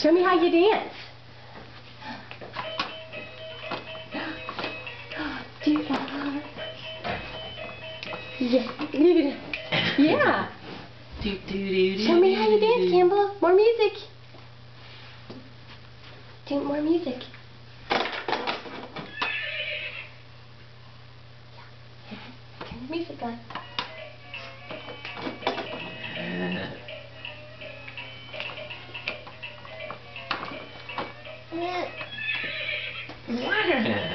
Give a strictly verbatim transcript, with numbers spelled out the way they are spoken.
Show me how you dance. Do that. Yeah. Yeah. Do, do, do, do, Show me how you do, dance, do. Campbell. More music. Do more music. Yeah. Turn the music on. What?